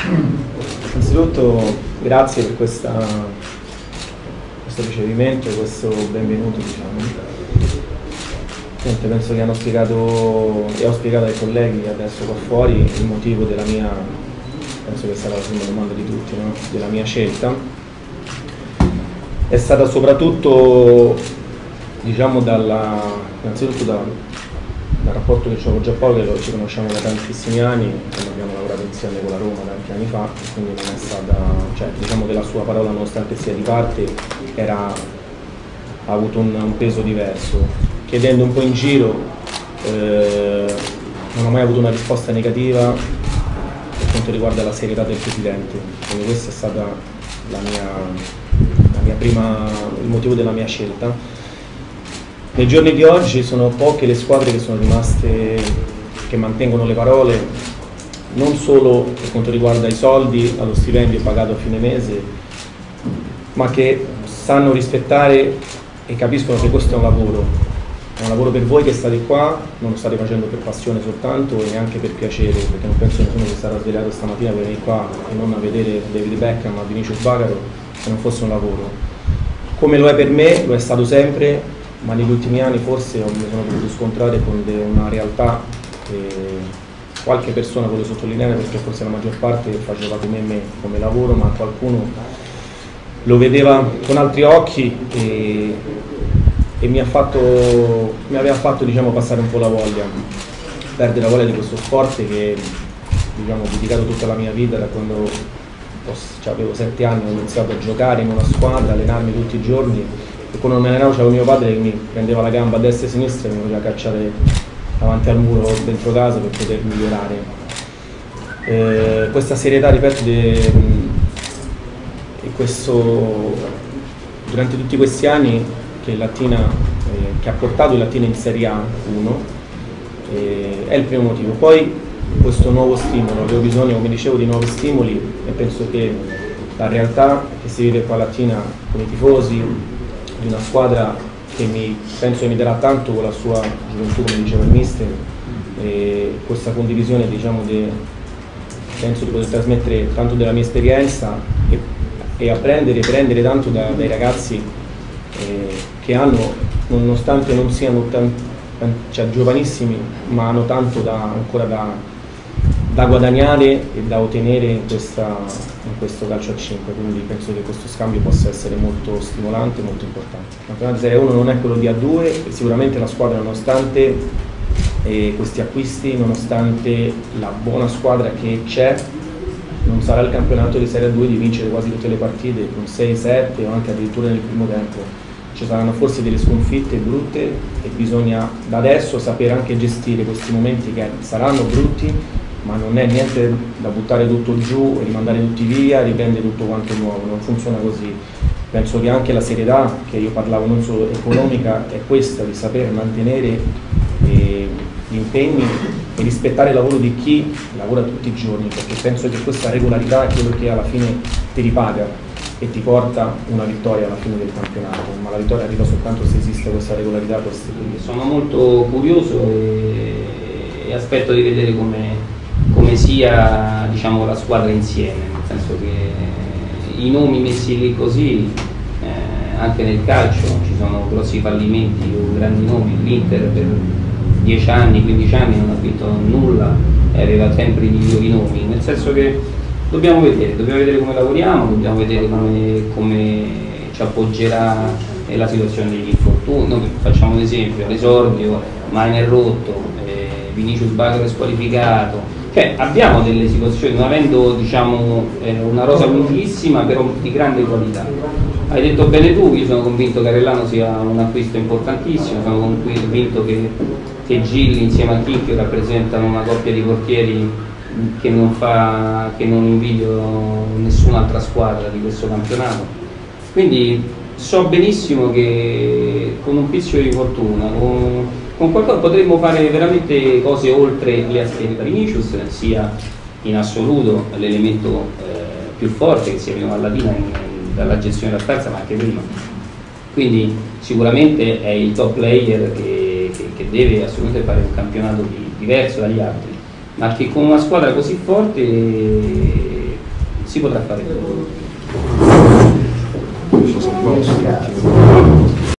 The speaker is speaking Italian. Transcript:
Innanzitutto grazie per questo ricevimento, questo benvenuto, diciamo. Penso che hanno spiegato e ho spiegato ai colleghi adesso qua fuori il motivo della mia, penso che sarà la prima domanda di tutti, no? Della mia scelta. È stata soprattutto, diciamo, innanzitutto dal rapporto che ho con Giampaolo, che ci conosciamo da tantissimi anni, abbiamo lavorato insieme con la Roma tanti anni fa, quindi non è stata, cioè, diciamo che la sua parola, nonostante sia di parte, ha avuto un peso diverso. Chiedendo un po' in giro non ho mai avuto una risposta negativa per quanto riguarda la serietà del Presidente, quindi questo è stato il motivo della mia scelta. Nei giorni di oggi sono poche le squadre che sono rimaste, che mantengono le parole, non solo per quanto riguarda i soldi, allo stipendio pagato a fine mese, ma che sanno rispettare e capiscono che questo è un lavoro per voi che state qua, non lo state facendo per passione soltanto e neanche per piacere, perché non penso nessuno che sarà svegliato stamattina per venire qua e non a vedere David Beckham, ma Vinicius Bagaro, se non fosse un lavoro. Come lo è per me, lo è stato sempre, ma negli ultimi anni forse mi sono dovuto scontrare con una realtà che qualche persona vuole sottolineare, perché forse la maggior parte faceva come me come lavoro, ma qualcuno lo vedeva con altri occhi e mi aveva fatto, diciamo, passare un po' la voglia, perdere la voglia di questo sport che, diciamo, ho dedicato tutta la mia vita. Da quando avevo 7 anni ho iniziato a giocare in una squadra, allenarmi tutti i giorni, e quando mi allenavo c'avevo mio padre che mi prendeva la gamba a destra e a sinistra e mi faceva cacciare davanti al muro dentro casa per poter migliorare. Questa serietà, ripeto, durante tutti questi anni che ha portato il Latina in Serie A 1 è il primo motivo. Poi questo nuovo stimolo, avevo bisogno, come dicevo, di nuovi stimoli, e penso che la realtà che si vive qua a Latina con i tifosi di una squadra che penso che mi darà tanto con la sua gioventù, come diceva il mister, e questa condivisione, diciamo, penso di poter trasmettere tanto della mia esperienza e prendere tanto dai ragazzi che hanno, nonostante non siano giovanissimi, ma hanno tanto ancora da guadagnare e da ottenere in questo calcio a 5, quindi penso che questo scambio possa essere molto stimolante e molto importante. Il campionato di Serie 1 non è quello di A2 e sicuramente la squadra, nonostante questi acquisti, nonostante la buona squadra che c'è, non sarà il campionato di Serie 2 di vincere quasi tutte le partite con 6-7 o anche addirittura nel primo tempo. Ci saranno forse delle sconfitte brutte e bisogna da adesso sapere anche gestire questi momenti che saranno brutti, ma non è niente da buttare tutto giù, rimandare tutti via, riprendere tutto quanto nuovo, non funziona così. Penso che anche la serietà, che io parlavo non solo economica, è questa, di saper mantenere gli impegni e rispettare il lavoro di chi lavora tutti i giorni, perché penso che questa regolarità è quello che alla fine ti ripaga e ti porta una vittoria alla fine del campionato, ma la vittoria arriva soltanto se esiste questa regolarità. Sono molto curioso e aspetto di vedere come sia, diciamo, la squadra insieme, nel senso che i nomi messi lì così, anche nel calcio ci sono grossi fallimenti con grandi nomi. L'Inter per 10 anni, 15 anni non ha vinto nulla e aveva sempre i migliori nomi, nel senso che dobbiamo vedere come lavoriamo, dobbiamo vedere come ci appoggerà la situazione degli infortuni. Noi facciamo un esempio, all'esordio Mainer rotto, Vinicius Bagaro è squalificato, cioè abbiamo delle situazioni, non avendo, diciamo, una rosa lunghissima però di grande qualità. Hai detto bene tu, io sono convinto che Arellano sia un acquisto importantissimo, sono convinto che Gilli insieme a Chicchio rappresentano una coppia di portieri che non invidio nessun'altra squadra di questo campionato. Quindi so benissimo che con un pizzico di fortuna, con qualcosa potremmo fare veramente cose oltre le aspettative. Vinicius sia in assoluto l'elemento più forte che sia venuto alla Latina dalla gestione della terza, ma anche prima. Quindi sicuramente è il top player che deve assolutamente fare un campionato diverso dagli altri, ma che con una squadra così forte si potrà fare. Ci sono